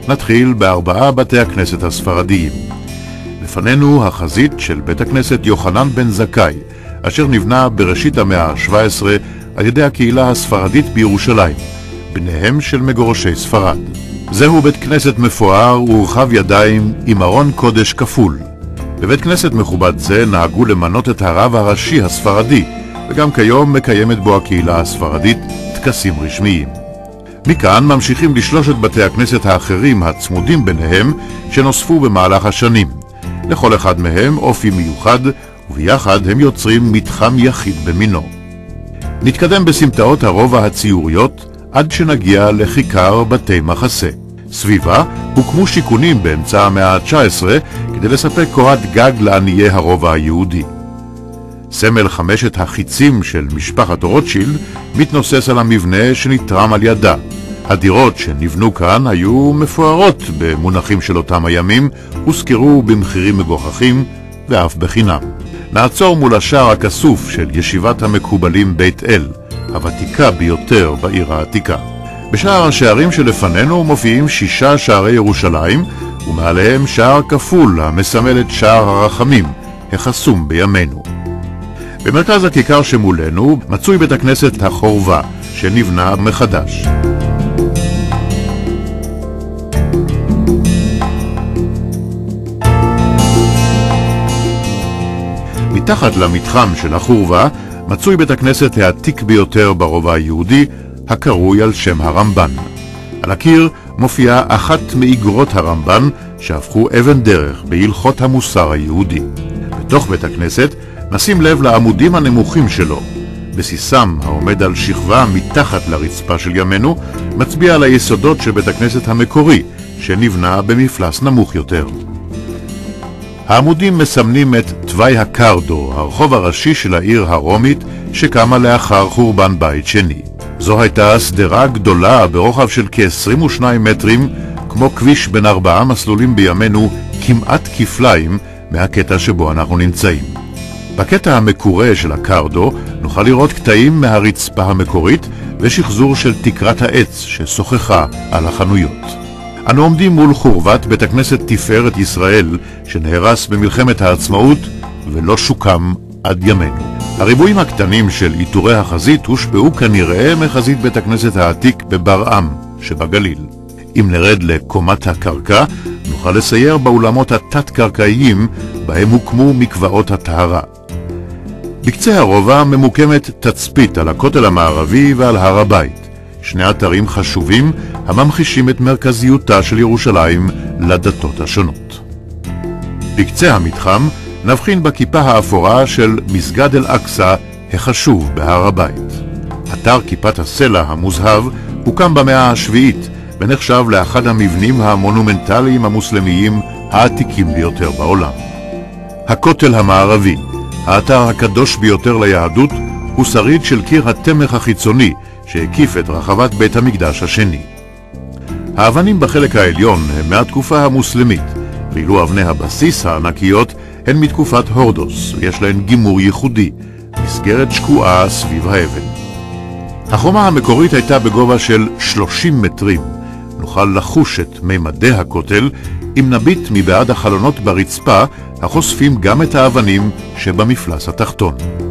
נתחיל בארבעה בתי הכנסת הספרדיים. לפנינו החזית של בית הכנסת יוחנן בן זכאי, אשר נבנה בראשית המאה ה-17 על ידי הקהילה הספרדית בירושלים, בניהם של מגורשי ספרד. זהו בית כנסת מפואר ורחב ידיים עם ארון קודש כפול. בבית כנסת מכובד זה נהגו למנות את הרב הראשי הספרדי, וגם כיום מקיימת בו הקהילה הספרדית טקסים רשמיים. מכאן ממשיכים לשלושת בתי הכנסת האחרים הצמודים ביניהם שנוספו במהלך השנים. לכל אחד מהם אופי מיוחד, וביחד הם יוצרים מתחם יחיד במינו. נתקדם בסמטאות הרובע הציוריות עד שנגיע לכיכר בתי מחסה. סביבה הוקמו שיכונים באמצע המאה ה-19 כדי לספק קורת גג לעניי הרובע היהודי. סמל חמשת החיצים של משפחת רוטשילד מתנוסס על המבנה שנתרם על ידה. הדירות שנבנו כאן היו מפוארות במונחים של אותם הימים, הושכרו במחירים מגוחכים ואף בחינם. נעצור מול השער הכסוף של ישיבת המקובלים בית אל, הוותיקה ביותר בעיר העתיקה. בשער השערים שלפנינו מופיעים 6 שערי ירושלים, ומעליהם שער כפול המסמל את שער הרחמים, החסום בימינו. במרכז הכיכר שמולנו מצוי בית הכנסת החורבה, שנבנה מחדש. מתחת למתחם של החורבה מצוי בית הכנסת העתיק ביותר ברובע היהודי, הקרוי על שם הרמב"ן. על הקיר מופיעה אחת מאיגרות הרמב"ן שהפכו אבן דרך בהלכות המוסר היהודי. בתוך בית הכנסת נשים לב לעמודים הנמוכים שלו. בסיסם העומד על שכבה מתחת לרצפה של ימינו מצביע על היסודות של בית הכנסת המקורי שנבנה במפלס נמוך יותר. העמודים מסמנים את תוואי הקרדו, הרחוב הראשי של העיר הרומית שקמה לאחר חורבן בית שני. זו הייתה סדרה גדולה ברוחב של כ-22 מטרים, כמו כביש בין 4 מסלולים בימינו, כמעט כפליים מהקטע שבו אנחנו נמצאים. בקטע המקורה של הקרדו נוכל לראות קטעים מהרצפה המקורית ושחזור של תקרת העץ ששוחחה על החנויות. אנו עומדים מול חורבת בית הכנסת תפארת ישראל שנהרס במלחמת העצמאות ולא שוקם עד ימינו. הריבועים הקטנים של עיטורי החזית הושפעו כנראה מחזית בית הכנסת העתיק בברעם שבגליל. אם נרד לקומת הקרקע נוכל לסייר באולמות התת-קרקעיים בהם הוקמו מקוואות הטהרה. בקצה הרובע ממוקמת תצפית על הכותל המערבי ועל הר הבית, שני אתרים חשובים הממחישים את מרכזיותה של ירושלים לדתות השונות. בקצה המתחם נבחין בכיפה האפורה של מסגד אל-אקצא החשוב בהר הבית. אתר כיפת הסלע המוזהב הוקם במאה השביעית ונחשב לאחד המבנים המונומנטליים המוסלמיים העתיקים ביותר בעולם. הכותל המערבי, האתר הקדוש ביותר ליהדות, הוא שריד של קיר התמך החיצוני שהקיף את רחבת בית המקדש השני. האבנים בחלק העליון הם מהתקופה המוסלמית, ואילו אבני הבסיס הענקיות הן מתקופת הורדוס, ויש להן גימור ייחודי, מסגרת שקועה סביב האבן. החומה המקורית הייתה בגובה של 30 מטרים. נוכל לחוש את ממדי הכותל אם נביט מבעד החלונות ברצפה החושפים גם את האבנים שבמפלס התחתון.